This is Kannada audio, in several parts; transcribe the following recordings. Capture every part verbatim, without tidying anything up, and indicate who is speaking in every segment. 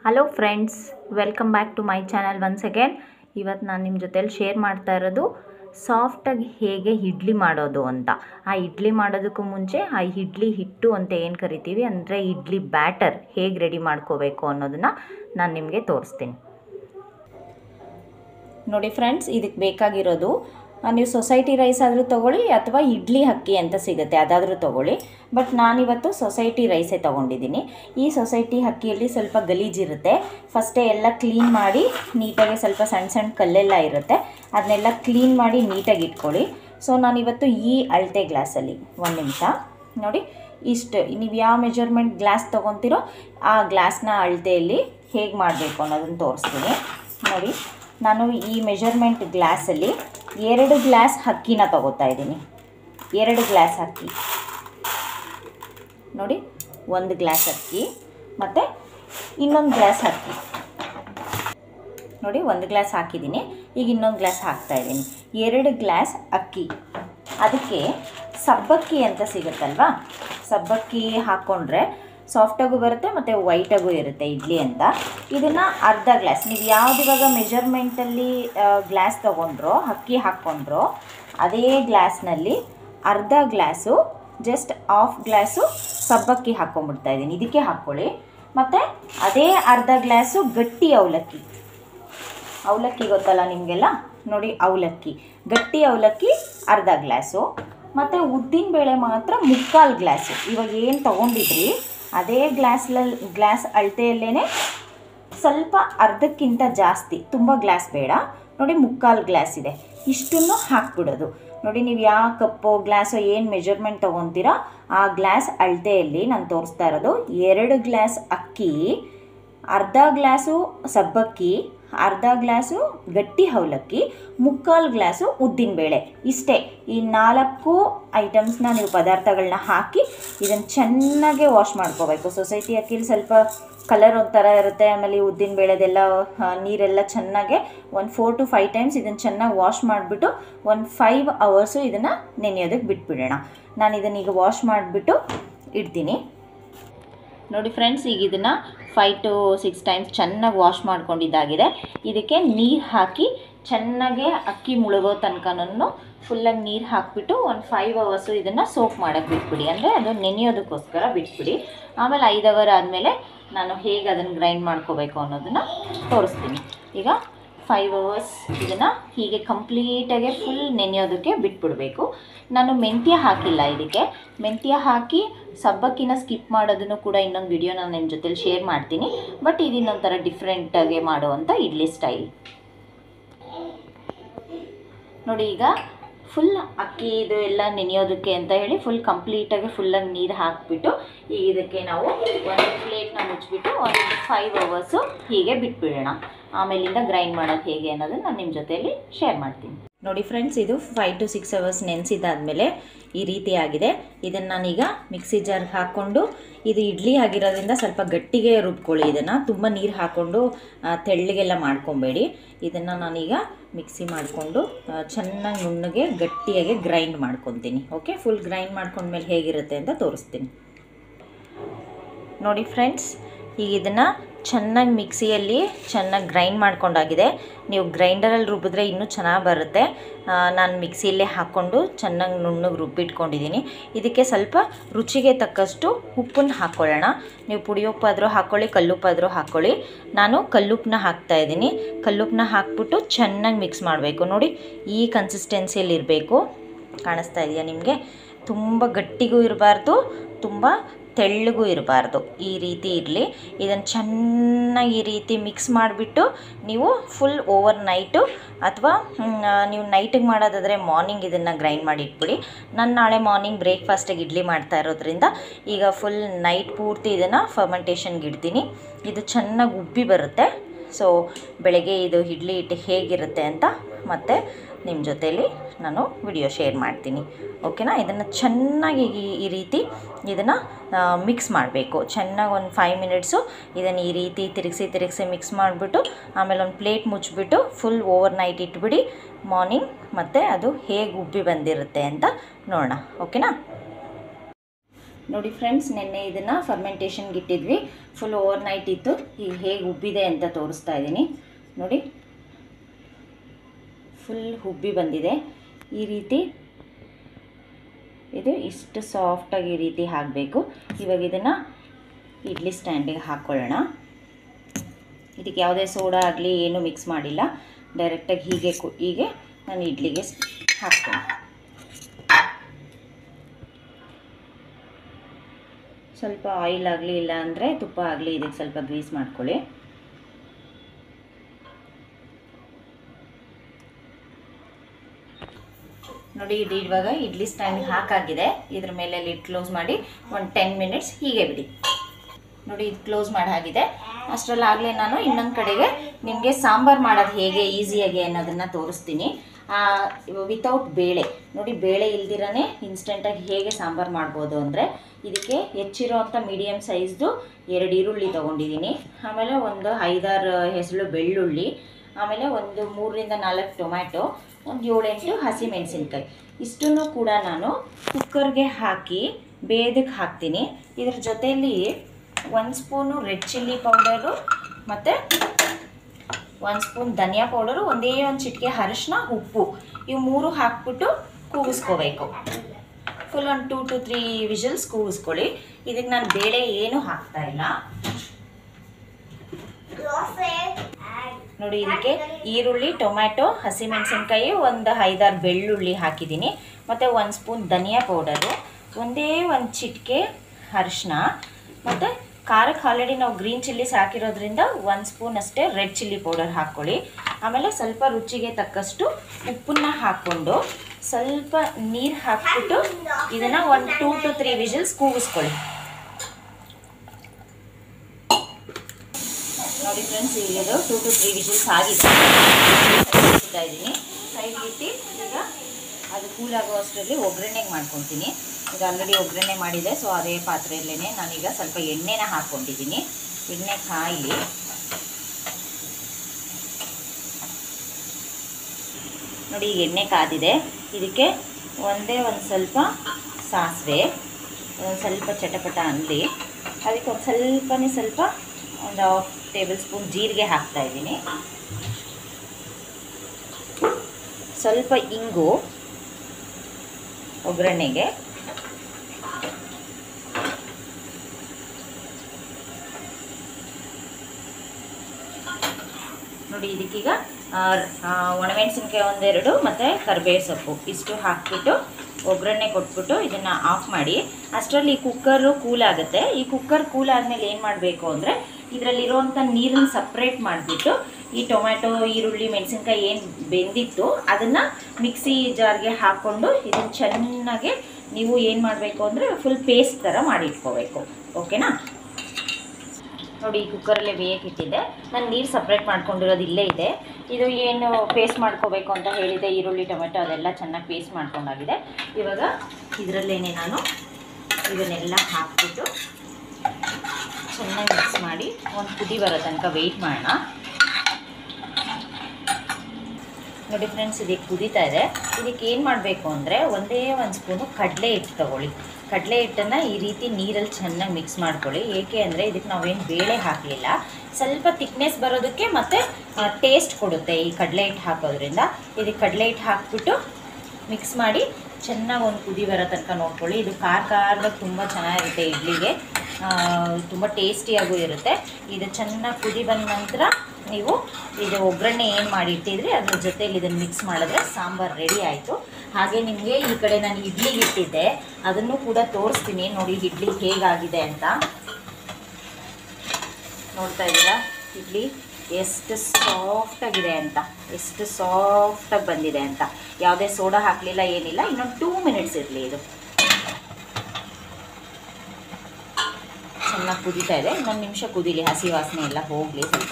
Speaker 1: Hello friends, welcome back to my channel once again. ಇವತ್ತು ನಾನು ನಿಮ್ಮ ಜೊತೆಲಿ ಶೇರ್ ಮಾಡ್ತಾ ಇರೋದು ಸಾಫ್ಟಾಗಿ ಹೇಗೆ ಇಡ್ಲಿ ಮಾಡೋದು ಅಂತ. ಆ ಇಡ್ಲಿ ಮಾಡೋದಕ್ಕೂ ಮುಂಚೆ ಆ ಇಡ್ಲಿ ಹಿಟ್ಟು ಅಂತ ಏನು ಕರಿತೀವಿ, ಅಂದರೆ ಇಡ್ಲಿ ಬ್ಯಾಟರ್ ಹೇಗೆ ರೆಡಿ ಮಾಡ್ಕೋಬೇಕು ಅನ್ನೋದನ್ನು ನಾನು ನಿಮಗೆ ತೋರಿಸ್ತೀನಿ. ನೋಡಿ ಫ್ರೆಂಡ್ಸ್, ಇದಕ್ಕೆ ಬೇಕಾಗಿರೋದು ನೀವು ಸೊಸೈಟಿ ರೈಸ್ ಆದರೂ ತೊಗೊಳ್ಳಿ ಅಥವಾ ಇಡ್ಲಿ ಅಕ್ಕಿ ಅಂತ ಸಿಗುತ್ತೆ ಅದಾದರೂ ತೊಗೊಳ್ಳಿ. ಬಟ್ ನಾನಿವತ್ತು ಸೊಸೈಟಿ ರೈಸೇ ತೊಗೊಂಡಿದ್ದೀನಿ. ಈ ಸೊಸೈಟಿ ಅಕ್ಕಿಯಲ್ಲಿ ಸ್ವಲ್ಪ ಗಲೀಜಿರುತ್ತೆ. ಫಸ್ಟೇ ಎಲ್ಲ ಕ್ಲೀನ್ ಮಾಡಿ ನೀಟಾಗಿ, ಸ್ವಲ್ಪ ಸಣ್ಣ ಸಣ್ಣ ಕಲ್ಲೆಲ್ಲ ಇರುತ್ತೆ, ಅದನ್ನೆಲ್ಲ ಕ್ಲೀನ್ ಮಾಡಿ ನೀಟಾಗಿ ಇಟ್ಕೊಳ್ಳಿ. ಸೊ ನಾನಿವತ್ತು ಈ ಅಳತೆ ಗ್ಲಾಸಲ್ಲಿ ಒಂದು ನಿಮಿಷ ನೋಡಿ, ಇಷ್ಟು ನೀವು ಯಾವ ಮೆಜರ್ಮೆಂಟ್ ಗ್ಲಾಸ್ ತೊಗೊತೀರೋ ಆ ಗ್ಲಾಸ್ನ ಅಳತೆಯಲ್ಲಿ ಹೇಗೆ ಮಾಡಬೇಕು ಅನ್ನೋದನ್ನು ತೋರಿಸ್ತೀನಿ. ನೋಡಿ, ನಾನು ಈ ಮೆಜರ್ಮೆಂಟ್ ಗ್ಲಾಸಲ್ಲಿ ಎರಡು ಗ್ಲಾಸ್ ಅಕ್ಕಿನ ತಗೋತಾ ಇದ್ದೀನಿ. ಎರಡು ಗ್ಲಾಸ್ ಅಕ್ಕಿ ನೋಡಿ, ಒಂದು ಗ್ಲಾಸ್ ಅಕ್ಕಿ ಮತ್ತು ಇನ್ನೊಂದು ಗ್ಲಾಸ್ ಅಕ್ಕಿ ನೋಡಿ, ಒಂದು ಗ್ಲಾಸ್ ಹಾಕಿದ್ದೀನಿ. ಈಗ ಇನ್ನೊಂದು ಗ್ಲಾಸ್ ಹಾಕ್ತಾಯಿದ್ದೀನಿ. ಎರಡು ಗ್ಲಾಸ್ ಅಕ್ಕಿ, ಅದಕ್ಕೆ ಸಬ್ಬಕ್ಕಿ ಅಂತ ಸಿಗುತ್ತಲ್ವಾ, ಸಬ್ಬಕ್ಕಿ ಹಾಕ್ಕೊಂಡ್ರೆ ಸಾಫ್ಟಾಗೂ ಬರುತ್ತೆ ಮತ್ತು ವೈಟಾಗೂ ಇರುತ್ತೆ ಇಡ್ಲಿ ಅಂತ. ಇದನ್ನು ಅರ್ಧ ಗ್ಲಾಸ್, ನೀವು ಯಾವ್ದು ಇವಾಗ ಮೆಜರ್ಮೆಂಟಲ್ಲಿ ಗ್ಲಾಸ್ ತೊಗೊಂಡ್ರೋ ಅಕ್ಕಿ ಹಾಕ್ಕೊಂಡ್ರೋ ಅದೇ ಗ್ಲಾಸ್ನಲ್ಲಿ ಅರ್ಧ ಗ್ಲಾಸು, ಜಸ್ಟ್ ಹಾಫ್ ಗ್ಲಾಸು ಸಬ್ಬಕ್ಕಿ ಹಾಕ್ಕೊಂಡ್ಬಿಡ್ತಾ ಇದ್ದೀನಿ. ಇದಕ್ಕೆ ಹಾಕ್ಕೊಳ್ಳಿ. ಮತ್ತು ಅದೇ ಅರ್ಧ ಗ್ಲಾಸು ಗಟ್ಟಿ ಅವಲಕ್ಕಿ, ಅವಲಕ್ಕಿ ಗೊತ್ತಲ್ಲ ನಿಮಗೆಲ್ಲ, ನೋಡಿ ಅವಲಕ್ಕಿ, ಗಟ್ಟಿ ಅವಲಕ್ಕಿ ಅರ್ಧ ಗ್ಲಾಸು, ಮತ್ತು ಉದ್ದಿನಬೇಳೆ ಮಾತ್ರ ಮುಕ್ಕಾಲು ಗ್ಲಾಸು. ಇವಾಗ ಏನು ತೊಗೊಂಡಿದ್ರಿ ಅದೇ ಗ್ಲಾಸ್ಲಲ್ಲಿ ಗ್ಲಾಸ್ ಅಳತೆಯಲ್ಲೇ ಸ್ವಲ್ಪ ಅರ್ಧಕ್ಕಿಂತ ಜಾಸ್ತಿ, ತುಂಬ ಗ್ಲಾಸ್ ಬೇಡ ನೋಡಿ, ಮುಕ್ಕಾಲು ಗ್ಲಾಸ್ ಇದೆ. ಇಷ್ಟನ್ನು ಹಾಕ್ಬಿಡೋದು. ನೋಡಿ, ನೀವು ಯಾವ ಕಪ್ಪು ಗ್ಲಾಸು ಏನು ಮೆಜರ್ಮೆಂಟ್ ತೊಗೊತೀರಾ ಆ ಗ್ಲಾಸ್ ಅಳತೆಯಲ್ಲಿ ನಾನು ತೋರಿಸ್ತಾ ಇರೋದು ಎರಡು ಗ್ಲಾಸ್ ಅಕ್ಕಿ, ಅರ್ಧ ಗ್ಲಾಸು ಸಬ್ಬಕ್ಕಿ, ಅರ್ಧ ಗ್ಲಾಸು ಗಟ್ಟಿ ಅವಲಕ್ಕಿ, ಮುಕ್ಕಾಲು ಗ್ಲಾಸು ಉದ್ದಿನಬೇಳೆ. ಇಷ್ಟೇ. ಈ ನಾಲ್ಕು ಐಟಮ್ಸ್ನ ನೀವು ಪದಾರ್ಥಗಳನ್ನ ಹಾಕಿ ಇದನ್ನು ಚೆನ್ನಾಗೆ ವಾಶ್ ಮಾಡ್ಕೋಬೇಕು. ಸೊಸೈಟಿ ಅಕ್ಕಿಲಿ ಸ್ವಲ್ಪ ಕಲರ್ ಒಂಥರ ಇರುತ್ತೆ, ಆಮೇಲೆ ಉದ್ದಿನಬೇಳೆದೆಲ್ಲ ನೀರೆಲ್ಲ ಚೆನ್ನಾಗೆ ಒಂದು ಫೋರ್ ಟು ಫೈವ್ ಟೈಮ್ಸ್ ಇದನ್ನು ಚೆನ್ನಾಗಿ ವಾಶ್ ಮಾಡಿಬಿಟ್ಟು ಒಂದು ಫೈವ್ ಅವರ್ಸು ಇದನ್ನು ನೆನೆಯೋದಕ್ಕೆ ಬಿಟ್ಬಿಡೋಣ. ನಾನು ಇದನ್ನು ಈಗ ವಾಶ್ ಮಾಡಿಬಿಟ್ಟು ಇಡ್ತೀನಿ. ನೋಡಿ ಫ್ರೆಂಡ್ಸ್, ಈಗ ಇದನ್ನು ಫೈವ್ ಟು ಸಿಕ್ಸ್ ಟೈಮ್ಸ್ ಚೆನ್ನಾಗಿ ವಾಶ್ ಮಾಡ್ಕೊಂಡಿದ್ದಾಗಿದೆ. ಇದಕ್ಕೆ ನೀರು ಹಾಕಿ ಚೆನ್ನಾಗೆ ಅಕ್ಕಿ ಮುಳುಗೋ ತನಕನೂ ಫುಲ್ಲಾಗಿ ನೀರು ಹಾಕಿಬಿಟ್ಟು ಒಂದು ಫೈವ್ ಅವರ್ಸು ಇದನ್ನು ಸೋಕ್ ಮಾಡೋಕ್ಕೆ ಬಿಟ್ಬಿಡಿ, ಅಂದರೆ ಅದು ನೆನೆಯೋದಕ್ಕೋಸ್ಕರ ಬಿಟ್ಬಿಡಿ. ಆಮೇಲೆ ಐದು ಅವರ್ ಆದಮೇಲೆ ನಾನು ಹೇಗೆ ಅದನ್ನು ಗ್ರೈಂಡ್ ಮಾಡ್ಕೋಬೇಕು ಅನ್ನೋದನ್ನು ತೋರಿಸ್ತೀನಿ. ಈಗ ಫೈವ್ ಅವರ್ಸ್ ಇದನ್ನು ಹೀಗೆ ಕಂಪ್ಲೀಟಾಗಿ ಫುಲ್ ನೆನೆಯೋದಕ್ಕೆ ಬಿಟ್ಬಿಡಬೇಕು. ನಾನು ಮೆಂತ್ಯ ಹಾಕಿಲ್ಲ ಇದಕ್ಕೆ. ಮೆಂತ್ಯ ಹಾಕಿ ಸಬ್ಬಕ್ಕಿನ ಸ್ಕಿಪ್ ಮಾಡೋದನ್ನು ಕೂಡ ಇನ್ನೊಂದು ವಿಡಿಯೋ ನಾನು ನಿಮ್ಮ ಜೊತೆಲಿ ಶೇರ್ ಮಾಡ್ತೀನಿ. ಬಟ್ ಇದನ್ನೊಂಥರ ಡಿಫ್ರೆಂಟಾಗಿ ಮಾಡುವಂಥ ಇಡ್ಲಿ ಸ್ಟೈಲ್. ನೋಡಿ, ಈಗ ಫುಲ್ ಅಕ್ಕಿ ಇದು ಎಲ್ಲ ನೆನೆಯೋದಕ್ಕೆ ಅಂತ ಹೇಳಿ ಫುಲ್ ಕಂಪ್ಲೀಟಾಗಿ ಫುಲ್ಲಾಗಿ ನೀರು ಹಾಕಿಬಿಟ್ಟು ಈಗ ಇದಕ್ಕೆ ನಾವು ಒಂದು ಪ್ಲೇಟ್ನ ಮುಚ್ಚಿಬಿಟ್ಟು ಒಂದು ಫೈವ್ ಅವರ್ಸು ಹೀಗೆ ಬಿಟ್ಬಿಡೋಣ. ಆಮೇಲಿಂದ ಗ್ರೈಂಡ್ ಮಾಡೋದು ಹೇಗೆ ಅನ್ನೋದನ್ನು ನಾನು ನಿಮ್ಮ ಜೊತೆಯಲ್ಲಿ ಶೇರ್ ಮಾಡ್ತೀನಿ. ನೋಡಿ ಫ್ರೆಂಡ್ಸ್, ಇದು ಫೈವ್ ಟು ಸಿಕ್ಸ್ ಅವರ್ಸ್ ನೆನೆಸಿದಾದ್ಮೇಲೆ ಈ ರೀತಿ ಆಗಿದೆ. ಇದನ್ನು ನಾನೀಗ ಮಿಕ್ಸಿ ಜಾರ್ಗೆ ಹಾಕ್ಕೊಂಡು, ಇದು ಇಡ್ಲಿ ಆಗಿರೋದ್ರಿಂದ ಸ್ವಲ್ಪ ಗಟ್ಟಿಗೆ ರುಬ್ಕೊಳ್ಳಿ. ಇದನ್ನು ತುಂಬ ನೀರು ಹಾಕ್ಕೊಂಡು ತೆಳ್ಳಗೆಲ್ಲ ಮಾಡ್ಕೊಬೇಡಿ. ಇದನ್ನು ನಾನೀಗ ಮಿಕ್ಸಿ ಮಾಡಿಕೊಂಡು ಚೆನ್ನಾಗಿ ನುಣ್ಣಗೆ ಗಟ್ಟಿಯಾಗಿ ಗ್ರೈಂಡ್ ಮಾಡ್ಕೊತೀನಿ. ಓಕೆ, ಫುಲ್ ಗ್ರೈಂಡ್ ಮಾಡ್ಕೊಂಡ್ಮೇಲೆ ಹೇಗಿರುತ್ತೆ ಅಂತ ತೋರಿಸ್ತೀನಿ. ನೋಡಿ ಫ್ರೆಂಡ್ಸ್, ಈಗ ಇದನ್ನು ಚೆನ್ನಾಗಿ ಮಿಕ್ಸಿಯಲ್ಲಿ ಚೆನ್ನಾಗಿ ಗ್ರೈಂಡ್ ಮಾಡ್ಕೊಂಡಾಗಿದೆ. ನೀವು ಗ್ರೈಂಡರಲ್ಲಿ ರುಬ್ಬಿದ್ರೆ ಇನ್ನೂ ಚೆನ್ನಾಗಿ ಬರುತ್ತೆ. ನಾನು ಮಿಕ್ಸಿಯಲ್ಲೇ ಹಾಕ್ಕೊಂಡು ಚೆನ್ನಾಗಿ ನುಣ್ಣಗೆ ರುಬ್ಬಿಟ್ಕೊಂಡಿದ್ದೀನಿ. ಇದಕ್ಕೆ ಸ್ವಲ್ಪ ರುಚಿಗೆ ತಕ್ಕಷ್ಟು ಉಪ್ಪನ್ನು ಹಾಕ್ಕೊಳ್ಳೋಣ. ನೀವು ಪುಡಿಯುಪ್ಪಾದರೂ ಹಾಕ್ಕೊಳ್ಳಿ, ಕಲ್ಲುಪ್ಪಾದರೂ ಹಾಕ್ಕೊಳ್ಳಿ. ನಾನು ಕಲ್ಲುಪ್ಪನ್ನ ಹಾಕ್ತಾಯಿದ್ದೀನಿ. ಕಲ್ಲುಪ್ಪನ್ನ ಹಾಕ್ಬಿಟ್ಟು ಚೆನ್ನಾಗಿ ಮಿಕ್ಸ್ ಮಾಡಬೇಕು. ನೋಡಿ, ಈ ಕನ್ಸಿಸ್ಟೆನ್ಸಿಯಲ್ಲಿ ಇರಬೇಕು. ಕಾಣಿಸ್ತಾ ಇದೆಯಾ ನಿಮಗೆ? ತುಂಬ ಗಟ್ಟಿಗೂ ಇರಬಾರ್ದು, ತುಂಬ ತೆಳ್ಳಗೂ ಇರಬಾರ್ದು, ಈ ರೀತಿ ಇರಲಿ. ಇದನ್ನು ಚೆನ್ನಾಗಿ ಈ ರೀತಿ ಮಿಕ್ಸ್ ಮಾಡಿಬಿಟ್ಟು ನೀವು ಫುಲ್ ಓವರ್ ನೈಟು ಅಥವಾ ನೀವು ನೈಟಿಗೆ ಮಾಡೋದಾದರೆ ಮಾರ್ನಿಂಗ್ ಇದನ್ನು ಗ್ರೈಂಡ್ ಮಾಡಿ ಇಟ್ಬಿಡಿ. ನಾನು ನಾಳೆ ಮಾರ್ನಿಂಗ್ ಬ್ರೇಕ್ಫಾಸ್ಟಿಗೆ ಇಡ್ಲಿ ಮಾಡ್ತಾ ಇರೋದ್ರಿಂದ ಈಗ ಫುಲ್ ನೈಟ್ ಪೂರ್ತಿ ಇದನ್ನು ಫರ್ಮೆಂಟೇಷನ್ಗೆ ಇಡ್ತೀನಿ. ಇದು ಚೆನ್ನಾಗಿ ಉಬ್ಬಿ ಬರುತ್ತೆ. ಸೊ ಬೆಳಗ್ಗೆ ಇದು ಇಡ್ಲಿ ಹಿಟ್ಟು ಹೇಗಿರುತ್ತೆ ಅಂತ ಮತ್ತೆ ನಿಮ್ಮ ಜೊತೆಯಲ್ಲಿ ನಾನು ವಿಡಿಯೋ ಶೇರ್ ಮಾಡ್ತೀನಿ. ಓಕೆನಾ? ಇದನ್ನು ಚೆನ್ನಾಗಿ ಈ ರೀತಿ ಇದನ್ನು ಮಿಕ್ಸ್ ಮಾಡಬೇಕು. ಚೆನ್ನಾಗಿ ಒಂದು ಫೈವ್ ಮಿನಿಟ್ಸು ಇದನ್ನು ಈ ರೀತಿ ತಿರುಗಿಸಿ ತಿರುಗಿಸಿ ಮಿಕ್ಸ್ ಮಾಡಿಬಿಟ್ಟು ಆಮೇಲೆ ಒಂದು ಪ್ಲೇಟ್ ಮುಚ್ಚಿಬಿಟ್ಟು ಫುಲ್ ಓವರ್ ನೈಟ್ ಇಟ್ಬಿಡಿ. ಮಾರ್ನಿಂಗ್ ಮತ್ತು ಅದು ಹೇಗೆ ಉಬ್ಬಿ ಬಂದಿರುತ್ತೆ ಅಂತ ನೋಡೋಣ. ಓಕೆನಾ? ನೋಡಿ ಫ್ರೆಂಡ್ಸ್, ನೆನ್ನೆ ಇದನ್ನು ಫರ್ಮೆಂಟೇಷನ್ಗೆ ಇಟ್ಟಿದ್ವಿ. ಫುಲ್ ಓವರ್ ನೈಟ್ ಇತ್ತು. ಈಗ ಹೇಗೆ ಉಬ್ಬಿದೆ ಅಂತ ತೋರಿಸ್ತಾ ಇದ್ದೀನಿ ನೋಡಿ. ಫುಲ್ ಉಬ್ಬಿ ಬಂದಿದೆ. ಈ ರೀತಿ ಇದು ಇಷ್ಟು ಸಾಫ್ಟಾಗಿ ಈ ರೀತಿ ಹಾಕಬೇಕು. ಇವಾಗ ಇದನ್ನು ಇಡ್ಲಿ ಸ್ಟ್ಯಾಂಡಿಗೆ ಹಾಕ್ಕೊಳ್ಳೋಣ. ಇದಕ್ಕೆ ಯಾವುದೇ ಸೋಡಾ ಆಗಲಿ ಏನೂ ಮಿಕ್ಸ್ ಮಾಡಿಲ್ಲ. ಡೈರೆಕ್ಟಾಗಿ ಹೀಗೆ ಹೀಗೆ ನಾನು ಇಡ್ಲಿಗೆ ಹಾಕ್ತೀನಿ. ಸ್ವಲ್ಪ ಆಯಿಲ್ ಆಗಲಿ ಇಲ್ಲ ಅಂದರೆ ತುಪ್ಪ ಆಗಲಿ ಇದಕ್ಕೆ ಸ್ವಲ್ಪ ಗ್ರೀಸ್ ಮಾಡ್ಕೊಳ್ಳಿ. ನೋಡಿ, ಇದು ಇವಾಗ ಇಡ್ಲಿ ಸ್ಟ್ಯಾಂಡಿಗೆ ಹಾಕಾಗಿದೆ. ಇದ್ರ ಮೇಲೆ ಲಿಡ್ ಕ್ಲೋಸ್ ಮಾಡಿ ಒಂದು ಟೆನ್ ಮಿನಿಟ್ಸ್ ಹೀಗೆ ಬಿಡಿ. ನೋಡಿ, ಇದು ಕ್ಲೋಸ್ ಮಾಡಿ ಆಗಿದೆ. ಅಷ್ಟರಲ್ಲಾಗಲೇ ನಾನು ಇನ್ನೊಂದು ಕಡೆಗೆ ನಿಮಗೆ ಸಾಂಬಾರು ಮಾಡೋದು ಹೇಗೆ ಈಸಿಯಾಗಿ ಅನ್ನೋದನ್ನು ತೋರಿಸ್ತೀನಿ. ವಿತೌಟ್ ಬೇಳೆ. ನೋಡಿ, ಬೇಳೆ ಇಲ್ದಿರೇ ಇನ್ಸ್ಟೆಂಟಾಗಿ ಹೇಗೆ ಸಾಂಬಾರು ಮಾಡ್ಬೋದು ಅಂದರೆ, ಇದಕ್ಕೆ ಹೆಚ್ಚಿರೋ ಅಂಥ ಮೀಡಿಯಮ್ ಸೈಜ್ದು ಎರಡು ಈರುಳ್ಳಿ ತೊಗೊಂಡಿದ್ದೀನಿ. ಆಮೇಲೆ ಒಂದು ಐದಾರು ಹೆಸರು ಬೆಳ್ಳುಳ್ಳಿ, ಆಮೇಲೆ ಒಂದು ಮೂರರಿಂದ ನಾಲ್ಕು ಟೊಮ್ಯಾಟೊ, ಒಂದು ಏಳೆಂಟು ಹಸಿ ಮೆಣಸಿನ್ಕಾಯಿ. ಇಷ್ಟನ್ನು ಕೂಡ ನಾನು ಕುಕ್ಕರ್ಗೆ ಹಾಕಿ ಬೇದಕ್ಕೆ ಹಾಕ್ತೀನಿ. ಇದ್ರ ಜೊತೆಯಲ್ಲಿ ಒಂದು ಸ್ಪೂನು ರೆಡ್ ಚಿಲ್ಲಿ ಪೌಡರು ಮತ್ತು ಒಂದು ಸ್ಪೂನ್ ಧನಿಯಾ ಪೌಡರು, ಒಂದೇ ಒಂದು ಚಿಟಿಕೆ ಅರಿಶಿನ, ಉಪ್ಪು, ಇವು ಮೂರು ಹಾಕ್ಬಿಟ್ಟು ಕೂಗಿಸ್ಕೋಬೇಕು. ಫುಲ್ ಒಂದು ಟೂ ಟು ತ್ರೀ ವಿಷಲ್ಸ್ ಕೂಗಿಸ್ಕೊಳ್ಳಿ. ಇದಕ್ಕೆ ನಾನು ಬೇಳೆ ಏನು ಹಾಕ್ತಾ ಇಲ್ಲ. ನೋಡಿ, ಇದಕ್ಕೆ ಈರುಳ್ಳಿ, ಟೊಮ್ಯಾಟೊ, ಹಸಿಮೆಣಸಿನ್ಕಾಯಿ, ಒಂದು ಐದಾರು ಬೆಳ್ಳುಳ್ಳಿ ಹಾಕಿದ್ದೀನಿ. ಮತ್ತು ಒಂದು ಸ್ಪೂನ್ ಧನಿಯಾ ಪೌಡರು, ಒಂದೇ ಒಂದು ಚಿಟಿಕೆ ಅರಿಶಿನ, ಮತ್ತು ಖಾರಕ್ಕೆ ಆಲ್ರೆಡಿ ನಾವು ಗ್ರೀನ್ ಚಿಲ್ಲಿಸ್ ಹಾಕಿರೋದ್ರಿಂದ ಒಂದು ಸ್ಪೂನ್ ಅಷ್ಟೇ ರೆಡ್ ಚಿಲ್ಲಿ ಪೌಡರ್ ಹಾಕ್ಕೊಳ್ಳಿ. ಆಮೇಲೆ ಸ್ವಲ್ಪ ರುಚಿಗೆ ತಕ್ಕಷ್ಟು ಉಪ್ಪನ್ನ ಹಾಕ್ಕೊಂಡು ಸ್ವಲ್ಪ ನೀರು ಹಾಕ್ಬಿಟ್ಟು ಇದನ್ನು ಒಂದು ಟೂ ಟು ತ್ರೀ ವಿಷಲ್ಸ್ ಕೂಗಿಸ್ಕೊಳ್ಳಿ. ನೋಡಿ ಫ್ರೆಂಡ್ಸ್, ಇದು ಟೂ ಟು ತ್ರೀ ವಿಷಲ್ಸ್ ಆಗಿದೆ. ಇಡ್ತಾ ಇದ್ದೀನಿ ಸೈಡ್ಗಿಟ್ಟು. ಈಗ ಅದು ಕೂಲ್ ಆಗೋ ಅಷ್ಟರಲ್ಲಿ ಒಗ್ಗರಣೆಗೆ ಮಾಡ್ಕೊತೀನಿ. ಈಗ ಆಲ್ರೆಡಿ ಒಗ್ಗರಣೆ ಮಾಡಿದೆ, ಸೊ ಅದೇ ಪಾತ್ರೆಯಲ್ಲೇ ನಾನೀಗ ಸ್ವಲ್ಪ ಎಣ್ಣೆನ ಹಾಕ್ಕೊಂಡಿದ್ದೀನಿ. ಎಣ್ಣೆ ಕಾಯಿಲಿ. ನೋಡಿ, ಈಗ ಎಣ್ಣೆ ಕಾದಿದೆ. ಇದಕ್ಕೆ ಒಂದೇ ಒಂದು ಸ್ವಲ್ಪ ಸಾಸಿವೆ, ಒಂದು ಸ್ವಲ್ಪ ಚಟಪಟ ಅನ್ನಲಿ. ಅದಕ್ಕೆ ಒಂದು ಸ್ವಲ್ಪನೇ ಸ್ವಲ್ಪ ಒಂದು ಹಾಫ್ ಟೇಬಲ್ ಸ್ಪೂನ್ ಜೀರಿಗೆ ಹಾಕ್ತಾಯಿದ್ದೀನಿ. ಸ್ವಲ್ಪ ಇಂಗು ಒಗ್ಗರಣೆಗೆ. ನೋಡಿ, ಇದಕ್ಕೀಗ ಒಣಮೆಣಸಿನ್ಕಾಯಿ ಒಂದೆರಡು ಮತ್ತು ಕರಿಬೇವು ಸೊಪ್ಪು ಇಷ್ಟು ಹಾಕ್ಬಿಟ್ಟು ಒಗ್ಗರಣೆ ಕೊಟ್ಬಿಟ್ಟು ಇದನ್ನು ಆಫ್ ಮಾಡಿ. ಅಷ್ಟರಲ್ಲಿ ಕುಕ್ಕರು ಕೂಲ್ ಆಗುತ್ತೆ. ಈ ಕುಕ್ಕರ್ ಕೂಲ್ ಆದಮೇಲೆ ಏನು ಮಾಡಬೇಕು ಅಂದರೆ, ಇದರಲ್ಲಿರುವಂಥ ನೀರನ್ನು ಸಪ್ರೇಟ್ ಮಾಡಿಬಿಟ್ಟು ಈ ಟೊಮ್ಯಾಟೊ, ಈರುಳ್ಳಿ, ಮೆಣಸಿನ್ಕಾಯಿ ಏನು ಬೆಂದಿತ್ತು ಅದನ್ನು ಮಿಕ್ಸಿ ಜಾರ್ಗೆ ಹಾಕ್ಕೊಂಡು ಇದನ್ನು ಚೆನ್ನಾಗಿ ನೀವು ಏನು ಮಾಡಬೇಕು ಅಂದರೆ ಫುಲ್ ಪೇಸ್ಟ್ ಥರ ಮಾಡಿಟ್ಕೋಬೇಕು. ಓಕೆನಾ? ನೋಡಿ, ಈ ಕುಕ್ಕರಲ್ಲೇ ಬೇಯಕ್ಕೆ ಇಟ್ಟಿದ್ದೆ. ನಾನು ನೀರು ಸಪ್ರೇಟ್ ಮಾಡ್ಕೊಂಡಿರೋದು ಇಲ್ಲೇ ಇದೆ. ಇದು ಏನು ಪೇಸ್ಟ್ ಮಾಡ್ಕೋಬೇಕು ಅಂತ ಹೇಳಿದೆ, ಈರುಳ್ಳಿ, ಟೊಮೆಟೊ ಅದೆಲ್ಲ ಚೆನ್ನಾಗಿ ಪೇಸ್ಟ್ ಮಾಡ್ಕೊಂಡಾಗಿದೆ. ಇವಾಗ ಇದರಲ್ಲೇ ನಾನು ಇದನ್ನೆಲ್ಲ ಹಾಕ್ಬಿಟ್ಟು ಚೆನ್ನಾಗಿ ಮಿಕ್ಸ್ ಮಾಡಿ ಒಂದು ಕುದಿ ಬರೋ ತನಕ ವೆಯ್ಟ್ ಮಾಡೋಣ. ನೋಡಿ ಫ್ರೆಂಡ್ಸ್, ಇದಕ್ಕೆ ಕುದೀತಾ ಇದೆ. ಇದಕ್ಕೆ ಏನು ಮಾಡಬೇಕು ಅಂದರೆ, ಒಂದೇ ಒಂದು ಸ್ಪೂನು ಕಡಲೆ ಹಿಟ್ಟು ತೊಗೊಳ್ಳಿ. ಕಡಲೆ ಹಿಟ್ಟನ್ನು ಈ ರೀತಿ ನೀರಲ್ಲಿ ಚೆನ್ನಾಗಿ ಮಿಕ್ಸ್ ಮಾಡ್ಕೊಳ್ಳಿ. ಏಕೆ ಅಂದರೆ ಇದಕ್ಕೆ ನಾವೇನು ಬೇಳೆ ಹಾಕಲಿಲ್ಲ. ಸ್ವಲ್ಪ ತಿಕ್ನೆಸ್ ಬರೋದಕ್ಕೆ ಮತ್ತು ಟೇಸ್ಟ್ ಕೊಡುತ್ತೆ ಈ ಕಡಲೆ ಹಿಟ್ಟು ಹಾಕೋದ್ರಿಂದ. ಇದಕ್ಕೆ ಕಡಲೆ ಹಿಟ್ಟು ಹಾಕ್ಬಿಟ್ಟು ಮಿಕ್ಸ್ ಮಾಡಿ ಚೆನ್ನಾಗಿ ಒಂದು ಕುದಿ ಬರೋ ತನಕ ನೋಡ್ಕೊಳ್ಳಿ. ಇದು ಖಾರ ಖಾರದಾಗ ತುಂಬ ಚೆನ್ನಾಗಿರುತ್ತೆ ಇಡ್ಲಿಗೆ, ತುಂಬ ಟೇಸ್ಟಿಯಾಗೂ ಇರುತ್ತೆ. ಇದು ಚೆನ್ನಾಗಿ ಕುದಿ ಬಂದ ನಂತರ ನೀವು ಇದು ಒಗ್ಗರಣೆ ಏನು ಮಾಡಿಟ್ಟಿದ್ರಿ ಅದ್ರ ಜೊತೆಲಿ ಇದನ್ನು ಮಿಕ್ಸ್ ಮಾಡಿದ್ರೆ ಸಾಂಬಾರು ರೆಡಿ ಆಯಿತು. ಹಾಗೆ ನಿಮಗೆ ಈ ಕಡೆ ನಾನು ಇಡ್ಲಿಗೆ ಇಟ್ಟಿದ್ದೆ, ಅದನ್ನು ಕೂಡ ತೋರಿಸ್ತೀನಿ. ನೋಡಿ ಇಡ್ಲಿ ಹೇಗಾಗಿದೆ ಅಂತ. ನೋಡ್ತಾ ಇದ್ದೀರಾ ಇಡ್ಲಿ ಎಷ್ಟು ಸಾಫ್ಟಾಗಿದೆ ಅಂತ, ಎಷ್ಟು ಸಾಫ್ಟಾಗಿ ಬಂದಿದೆ ಅಂತ. ಯಾವುದೇ ಸೋಡಾ ಹಾಕಲಿಲ್ಲ, ಏನಿಲ್ಲ. ಇನ್ನೊಂದು ಟೂ ಮಿನಿಟ್ಸ್ ಇರಲಿ. ಇದು ಚೆನ್ನಾಗಿ ಕುದೀತಾ ಇದೆ. ಇನ್ನೊಂದು ನಿಮಿಷ ಕುದೀಲಿ, ಹಸಿ ವಾಸನೆ ಎಲ್ಲ ಹೋಗಲಿ ಸ್ವಲ್ಪ.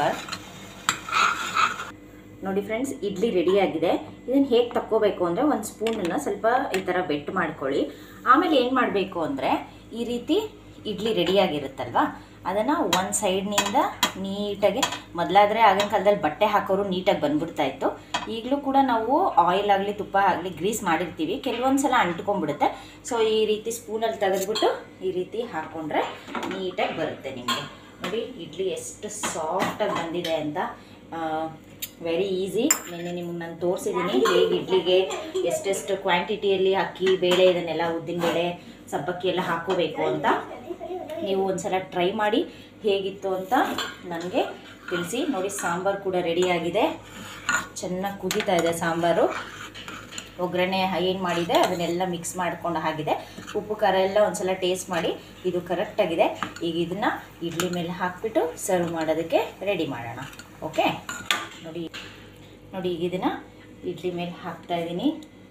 Speaker 1: ನೋಡಿ ಫ್ರೆಂಡ್ಸ್, ಇಡ್ಲಿ ರೆಡಿಯಾಗಿದೆ. ಇದನ್ನು ಹೇಗೆ ತಕ್ಕೋಬೇಕು ಅಂದರೆ, ಒಂದು ಸ್ಪೂನನ್ನು ಸ್ವಲ್ಪ ಈ ಥರ ಬೆಟ್ಟು ಮಾಡ್ಕೊಳ್ಳಿ. ಆಮೇಲೆ ಏನು ಮಾಡಬೇಕು ಅಂದರೆ, ಈ ರೀತಿ ಇಡ್ಲಿ ರೆಡಿಯಾಗಿರುತ್ತಲ್ವ, ಅದನ್ನು ಒಂದು ಸೈಡ್ನಿಂದ ನೀಟಾಗಿ, ಮೊದಲಾದರೆ ಆಗಿನ ಕಾಲದಲ್ಲಿ ಬಟ್ಟೆ ಹಾಕೋರು ನೀಟಾಗಿ ಬಂದ್ಬಿಡ್ತಾ ಇತ್ತು. ಈಗಲೂ ಕೂಡ ನಾವು ಆಯಿಲ್ ಆಗಲಿ ತುಪ್ಪ ಆಗಲಿ ಗ್ರೀಸ್ ಮಾಡಿರ್ತೀವಿ, ಕೆಲವೊಂದು ಸಲ ಅಂಟ್ಕೊಂಡ್ಬಿಡುತ್ತೆ. ಸೊ ಈ ರೀತಿ ಸ್ಪೂನಲ್ಲಿ ತೆಗೆದ್ಬಿಟ್ಟು ಈ ರೀತಿ ಹಾಕ್ಕೊಂಡ್ರೆ ನೀಟಾಗಿ ಬರುತ್ತೆ ನಿಮಗೆ. ನೋಡಿ ಇಡ್ಲಿ ಎಷ್ಟು ಸಾಫ್ಟಾಗಿ ಬಂದಿದೆ ಅಂತ. Very easy. ನಿನ್ನೆ ನಿಮಗೆ ನಾನು ತೋರಿಸಿದ್ದೀನಿ ಹೇಗೆ ಇಡ್ಲಿಗೆ ಎಷ್ಟೆಷ್ಟು ಕ್ವಾಂಟಿಟಿಯಲ್ಲಿ ಅಕ್ಕಿ ಬೇಳೆ ಇದನ್ನೆಲ್ಲ ಉದ್ದಿನಬೇಳೆ ಸಬ್ಬಕ್ಕಿ ಎಲ್ಲ ಹಾಕೋಬೇಕು ಅಂತ. ನೀವು ಒಂದು ಸಲ ಟ್ರೈ ಮಾಡಿ ಹೇಗಿತ್ತು ಅಂತ ನನಗೆ ತಿಳಿಸಿ. ನೋಡಿ ಸಾಂಬಾರು ಕೂಡ ರೆಡಿಯಾಗಿದೆ, ಚೆನ್ನಾಗಿ ಕುದೀತಾ ಇದೆ ಸಾಂಬಾರು. ಒಗ್ಗರಣೆ ಏನು ಮಾಡಿದೆ ಅದನ್ನೆಲ್ಲ ಮಿಕ್ಸ್ ಮಾಡ್ಕೊಂಡು ಆಗಿದೆ. ಉಪ್ಪು ಖಾರ ಎಲ್ಲ ಒಂದು ಸಲ ಟೇಸ್ಟ್ ಮಾಡಿ ಇದು ಕರೆಕ್ಟಾಗಿದೆ. ಈಗ ಇದನ್ನು ಇಡ್ಲಿ ಮೇಲೆ ಹಾಕಿಬಿಟ್ಟು ಸರ್ವ್ ಮಾಡೋದಕ್ಕೆ ರೆಡಿ ಮಾಡೋಣ. ಓಕೆ, ನೋಡಿ ನೋಡಿ ಈಗ ಇದನ್ನು ಇಡ್ಲಿ ಮೇಲೆ ಹಾಕ್ತಾಯಿದ್ದೀನಿ.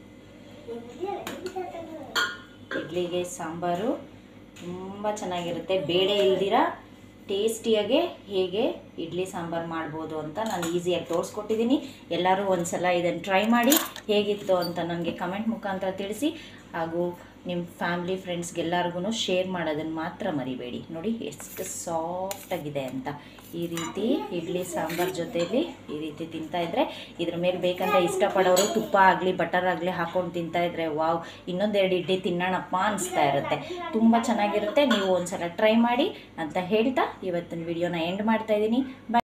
Speaker 1: ಇಡ್ಲಿಗೆ ಸಾಂಬಾರು ತುಂಬ ಚೆನ್ನಾಗಿರುತ್ತೆ. ಬೇಳೆ ಇಲ್ದಿರ ಟೇಸ್ಟಿಯಾಗೆ ಹೇಗೆ ಇಡ್ಲಿ ಸಾಂಬಾರು ಮಾಡ್ಬೋದು ಅಂತ ನಾನು ಈಸಿಯಾಗಿ ತೋರಿಸ್ಕೊಟ್ಟಿದ್ದೀನಿ. ಎಲ್ಲರೂ ಒಂದು ಸಲ ಇದನ್ನು ಟ್ರೈ ಮಾಡಿ ಹೇಗಿತ್ತು ಅಂತ ನನಗೆ ಕಮೆಂಟ್ ಮುಖಾಂತರ ತಿಳಿಸಿ. ಹಾಗೂ ನಿಮ್ಮ ಫ್ಯಾಮ್ಲಿ ಫ್ರೆಂಡ್ಸ್ಗೆಲ್ಲರಿಗೂ ಶೇರ್ ಮಾಡೋದನ್ನು ಮಾತ್ರ ಮರಿಬೇಡಿ. ನೋಡಿ ಎಷ್ಟು ಸಾಫ್ಟಾಗಿದೆ ಅಂತ. ಈ ರೀತಿ ಇಡ್ಲಿ ಸಾಂಬಾರು ಜೊತೆಯಲ್ಲಿ ಈ ರೀತಿ ತಿಂತಾಯಿದ್ರೆ, ಇದ್ರ ಮೇಲೆ ಬೇಕಂತ ಇಷ್ಟಪಡೋರು ತುಪ್ಪ ಆಗಲಿ ಬಟರ್ ಆಗಲಿ ಹಾಕ್ಕೊಂಡು ತಿಂತಾಯಿದ್ರೆ ವಾವ್, ಇನ್ನೊಂದೆರಡು ಇಡ್ಲಿ ತಿನ್ನೋಣಪ್ಪ ಅನಿಸ್ತಾ ಇರುತ್ತೆ. ತುಂಬ ಚೆನ್ನಾಗಿರುತ್ತೆ. ನೀವು ಒಂದು ಸಲ ಟ್ರೈ ಮಾಡಿ ಅಂತ ಹೇಳ್ತಾ ಇವತ್ತಿನ ವಿಡಿಯೋನ ಎಂಡ್ ಮಾಡ್ತಾಯಿದ್ದೀನಿ. ಬಾಯ್.